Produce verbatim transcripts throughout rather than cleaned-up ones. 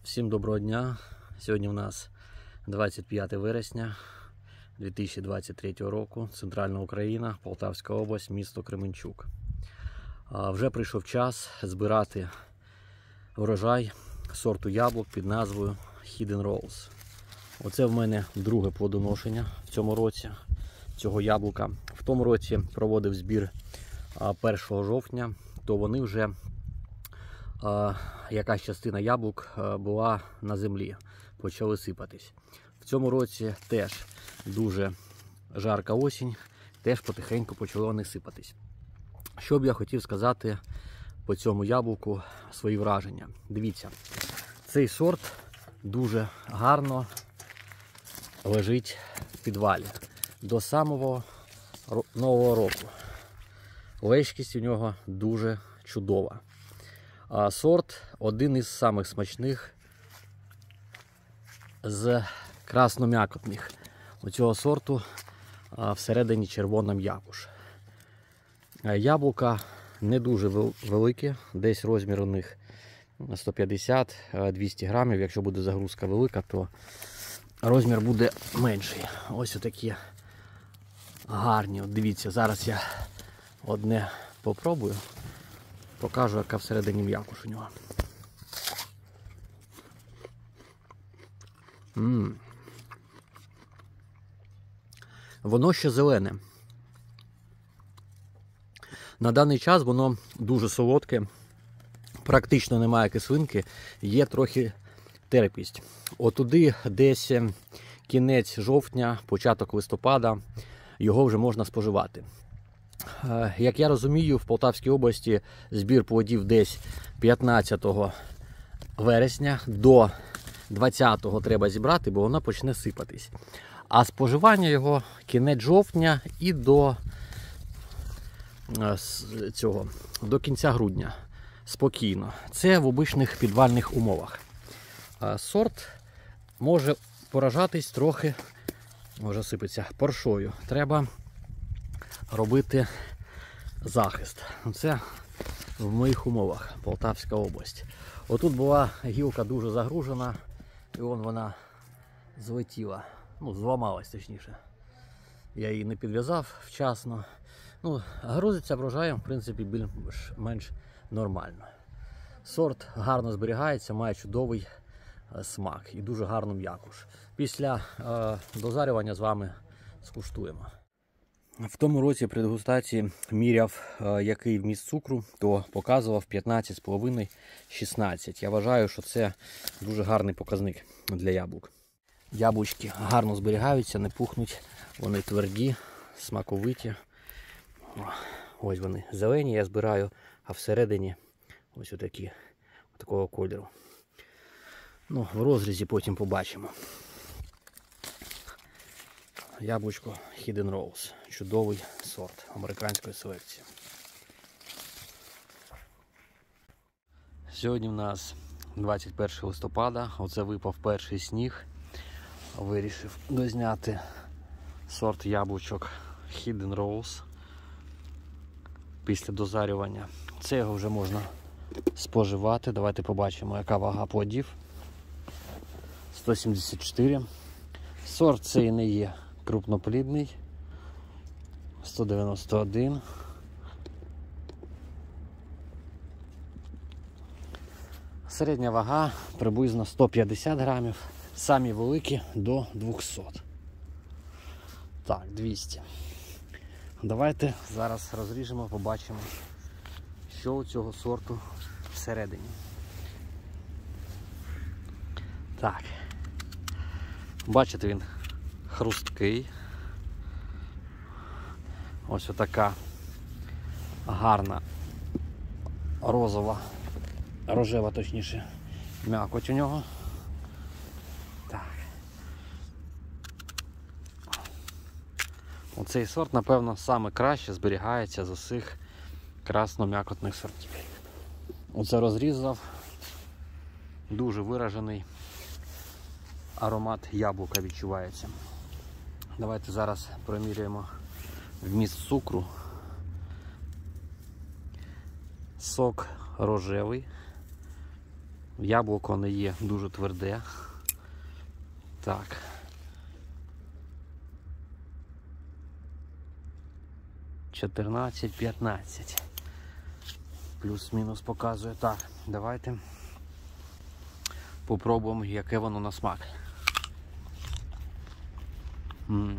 Всім доброго дня! Сьогодні у нас двадцять п'яте вересня дві тисячі двадцять третього року, Центральна Україна, Полтавська область, місто Кременчук. Вже прийшов час збирати врожай сорту яблук під назвою Hidden Rose. Оце в мене друге плодоношення в цьому році цього яблука. В тому році проводив збір першого жовтня, то вони вже якась частина яблук була на землі, почали сипатись. В цьому році теж дуже жарка осінь, теж потихеньку почали вони сипатись. Що б я хотів сказати по цьому яблуку, свої враження. Дивіться, цей сорт дуже гарно лежить в підвалі до самого нового року. Лежкість у нього дуже чудова. А сорт один із самих смачних з красном'якотних. У цього сорту всередині червона м'якуш. Яблука не дуже великі, десь розмір у них сто п'ятдесят - двісті грамів. Якщо буде загрузка велика, то розмір буде менший. Ось отакі гарні. От дивіться, зараз я одне попробую. Покажу, яка всередині м'якуш у нього. М-м. Воно ще зелене. На даний час воно дуже солодке, практично немає кислинки, є трохи терпкість. Отуди десь кінець жовтня, початок листопада його вже можна споживати. Як я розумію, в Полтавській області збір плодів десь п'ятнадцятого вересня, до двадцятого треба зібрати, бо вона почне сипатись. А споживання його кінець жовтня і до цього, до кінця грудня. Спокійно. Це в обичних підвальних умовах. Сорт може поражатись трохи, може сипеться, паршою. Треба робити захист. Це в моїх умовах, Полтавська область. Отут була гілка дуже загружена, і вон вона злетіла, ну, зламалась точніше. Я її не підв'язав вчасно. Ну, грузиться врожаєм, в принципі, більш-менш нормально. Сорт гарно зберігається, має чудовий смак і дуже гарну м'якуш. Після е, дозарювання з вами скуштуємо. В тому році при дегустації міряв, який вміст цукру, то показував п'ятнадцять з половиною - шістнадцять. Я вважаю, що це дуже гарний показник для яблук. Яблучки гарно зберігаються, не пухнуть, вони тверді, смаковиті. Ось вони зелені, я збираю, а всередині ось отакі, такого кольору. Ну, в розрізі потім побачимо. Яблучко Hidden Rose. Чудовий сорт американської селекції. Сьогодні в нас двадцять перше листопада. Оце випав перший сніг. Вирішив дозняти сорт яблучок Hidden Rose після дозарювання. Це його вже можна споживати. Давайте побачимо, яка вага плодів. сто сімдесят чотири. Сорт цей не є крупноплідний. сто дев'яносто один. Середня вага приблизно сто п'ятдесят грамів. Самі великі до двохсот. Так, двісті. Давайте зараз розріжемо, побачимо, що у цього сорту всередині. Так. Бачите, він хрусткий. Ось отака гарна розова, рожева точніше, м'якоть у нього. Так. Оцей сорт, напевно, саме краще зберігається з усіх красно-м'якотних сортів. Оце розрізав, дуже виражений аромат яблука відчувається. Давайте зараз проміряємо вміст цукру. Сок рожевий, Яблуко не є дуже тверде. Так. чотирнадцять п'ятнадцять. Плюс-мінус показує. Так, давайте попробуємо, яке воно на смак. М-м.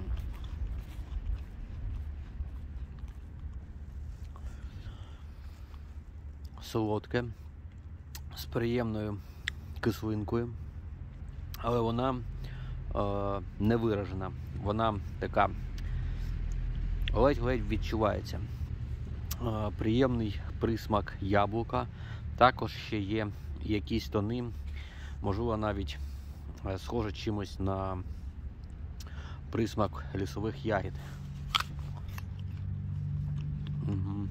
Солодке, з приємною кислинкою, але вона е, не виражена. Вона така ледь-ледь відчувається. Е, приємний присмак яблука. Також ще є якісь тони, можливо, навіть е, схоже чимось на присмак лісових ягід. Угу.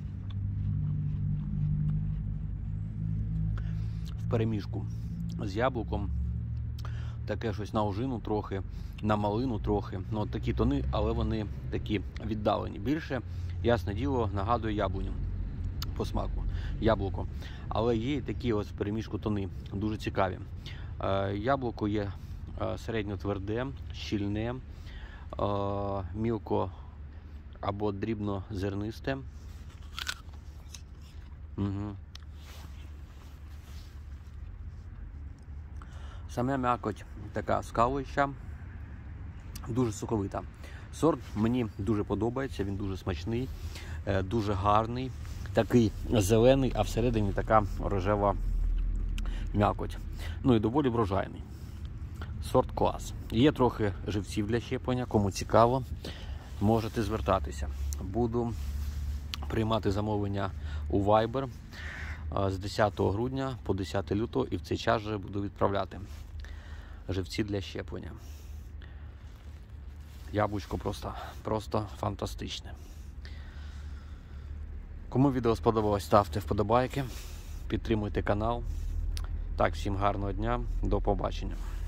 В переміжку з яблуком таке щось на ожину трохи, на малину трохи. Ну, от такі тони, але вони такі віддалені. Більше, ясне діло, нагадує яблуню по смаку, яблуко. Але є і такі ось в переміжку тони, дуже цікаві. Е, яблуко є е, середньо тверде, щільне, е, мілко або дрібно зернисте. Угу. Саме м'якоть така скалуюча, дуже соковита. Сорт мені дуже подобається, він дуже смачний, дуже гарний, такий зелений, а всередині така рожева м'якоть. Ну і доволі врожайний. Сорт клас. Є трохи живців для щеплення, кому цікаво, можете звертатися. Буду приймати замовлення у Viber з десятого грудня по десяте лютого, і в цей час вже буду відправляти живці для щеплення. Яблучко просто, просто фантастичне. Кому відео сподобалось, ставте вподобайки, підтримуйте канал. Так, всім гарного дня, до побачення.